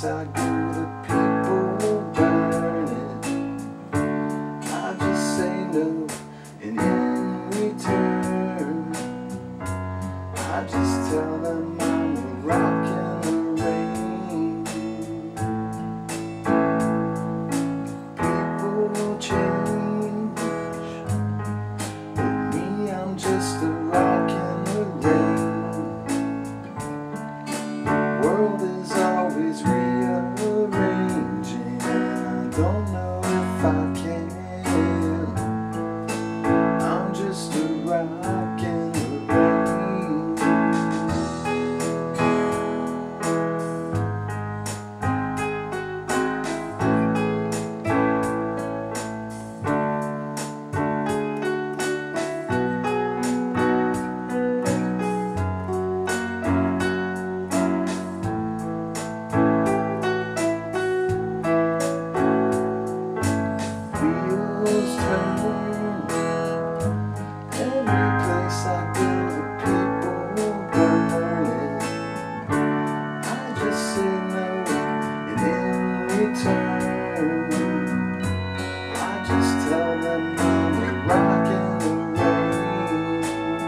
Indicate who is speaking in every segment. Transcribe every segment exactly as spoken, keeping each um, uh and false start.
Speaker 1: place I go, the people burn it. I just say no, and in return I just tell them I'm a rock in the rain. People will change, but me, I'm just a rock in the rain. The world is always rearranging, and I don't know if I can. I'm just a rock in the rain. Wheels turn, every place I go, the people burn it. I just say no, and in return I just tell them I'm a rock in the rain.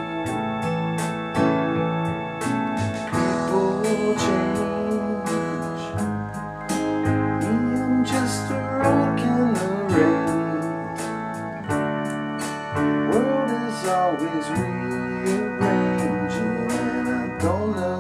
Speaker 1: People change, me, I'm just a rock in the rain. World is always rearranging, and I don't know